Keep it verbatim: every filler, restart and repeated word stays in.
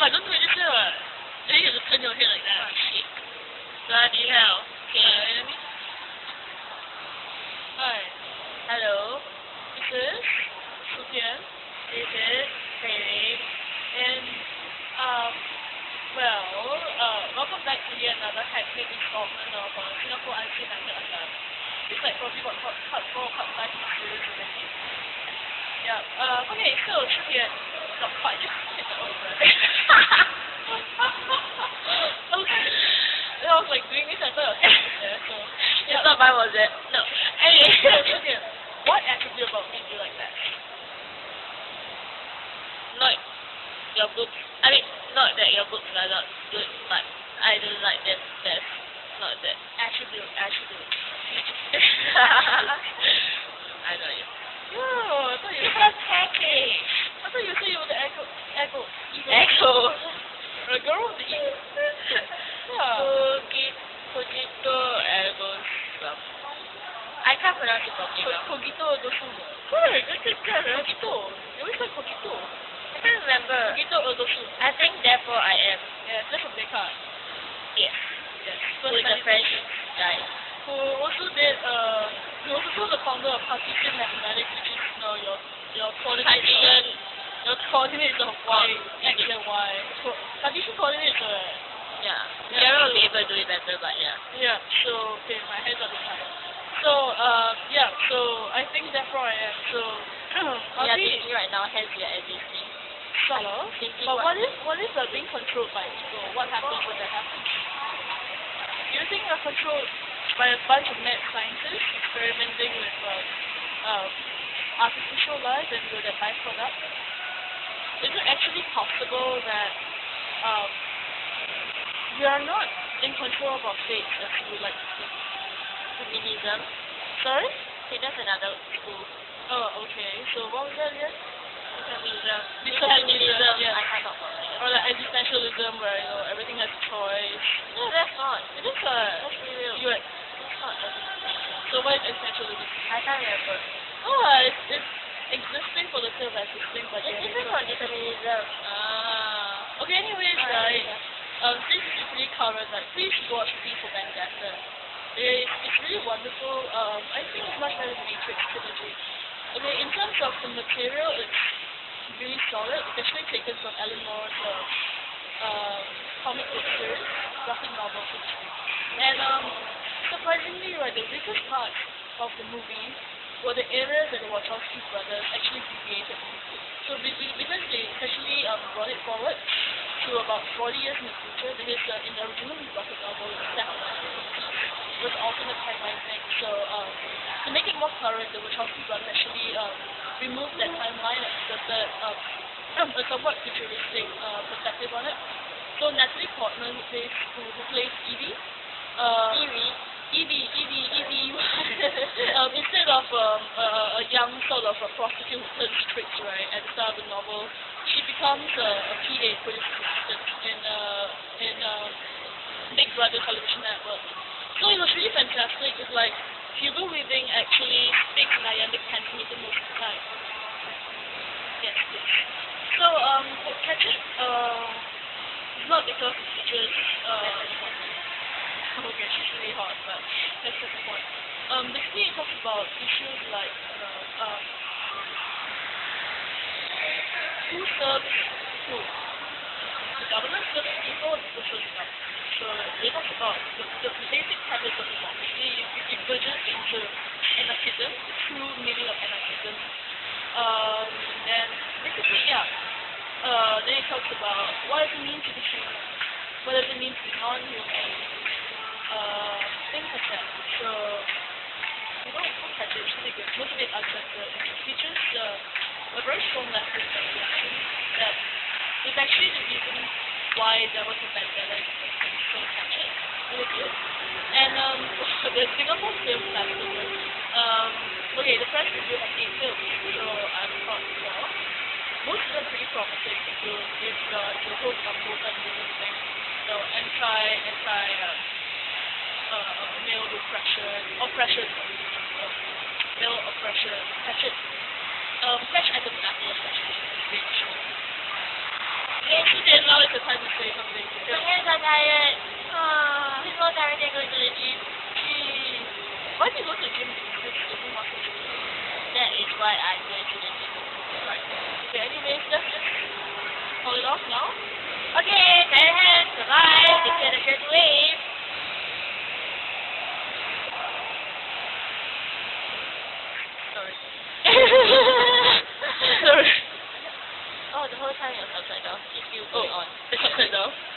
I don't do it this way, what? Then you have to turn your head like that. Oh, shit. Bloody hell. Okay. Uh, Hi. Hello. This is Sufyan. This is Haley. And, um, well, uh, welcome back to yet another hectic installment of uh, Singapore I T Unheard. It's like probably what, part, part four, part five of the series already. Yeah, uh, okay, so Sufyan, no, fine, just hit the over. Okay. And I was like doing this, I thought I was there, so. Yeah. It's not mine, was it? No. Anyway. So, Sufyan, what attribute about me do you like that? Not your books. I mean, not that your books are not good, but I don't like them. That's not that. Attribute, attribute. I know you. Yo, I thought you It's a package. I thought you said you were the echo, echo, eagle. Echo. A girl with the eagle. Yeah. Cookie, cogito, ergo sum. I can't pronounce it properly Co- now. Cogito ergo sum. Good, this is good. Cogito. You always say cogito. I can't remember. Cogito ergo sum. I think therefore I am. Yeah, that's from Descartes. Yes. Yes. Who is a French guy. Who also did, uh, he was also the founder of Cartesian mathematics, which is, you know, your, your coordinates. Cartesian. Your coordinates of y, x and y. So, Cartesian coordinates, uh, Yeah. Yeah. Gerald will be able to do it better, but yeah. yeah, so, okay, my hands are tired. So, uh, yeah, so, I think therefore I am, so, We are Auntie, thinking right now, hence we are existing. sort of, Thinking but what- what if, what if we're being controlled by ego? What happens when that happens? Do you think we're controlled by a bunch of mad scientists experimenting with, uh, uh, artificial life and with a byproduct? Is it actually possible that, um, we are not in control of our fate as we would like to think? Feminism. Sorry? Okay, that's another school. Oh, okay. So what was that again? Feminism. Determinism, yes. I can't talk about it. Or like existentialism where, you know, everything has a choice. No, that's not. It is a... Let's be real. You, It's not existentialism. so what is existentialism? I can't remember. Oh, uh, it's, it's existing for the sake of existing, but It's yeah, different from determinism. Ah. Okay, anyways, Alright. right, um, since it's pretty covered, like, please watch V for Vendetta. It's, it's really wonderful. Um, I think it's much better than Matrix trilogy. Okay, in terms of the material, it's really solid, especially taken from Alan Moore's uh, um, comic book series, graphic novel, so to speak. And um, surprisingly, right, the weakest parts of the movie were the areas that the Wachowski brothers actually deviated from. So be- be- because they essentially um, brought it forward to about forty years in the future, because uh, in the original graphic novel, it's set on nineteen fifties, it was alternate timeline thing. So um, to make it more current, the Wachowski brothers actually um, removed that timeline and inserted um, a somewhat futuristic uh, perspective on it. So Natalie Portman, who plays, who, who plays Evie, uh, Eerie. Evie, Evie, Evie, um, instead of um, a, a young sort of a prostitute who turns tricks, right, at the start of the novel, she becomes a, a P A police assistant in, uh, in uh, Big Brother television network. So it was really fantastic. It's like Hugo Weaving actually speaks Niantic Cantonese most of the time. Yes, please. So, um, catch it, uh, it's not because it features, uh, okay, she's really hot, but that's not the point. Um, basically it talks about issues like, you know, um, who serves who? The government serves the people, or the people serve the government. So it talks about the, the basic premise of democracy. It, it verges into anarchism, the true meaning of anarchism. Um, and basically, yeah. Uh, then it talks about what does it mean to be human, what does it mean to be non-human, uh, things like that. So, you know, go catch it, it's really good. Most of it uncensored. It features uh, a very strong leftist reaction that is actually the reason why there was a vendetta in the first place. So catch it, really good. And um, the Singapore Film Festival, um, okay, the press review has eight films, so I'm proud of four. Most of them pretty promising if you if the the whole Bamboo and movement thing, you know, anti anti uh, uh, male repression, oppression, uh, male oppression, catch it. Um, catch Adam Apple especially, it's really show. Yes, Okay, now it's the time to say something. 今天大家也，啊，听说咱们这个日记去 Why did you go to the gym? This is the muscle. That is why I'm going to the gym. Right. Okay, anyways, let's just call it off now. Okay, hand hands, bye-bye. Take care of the shirt wave. Sorry. Sorry. Oh, the whole time it was upside down. It's still going on. It's upside down.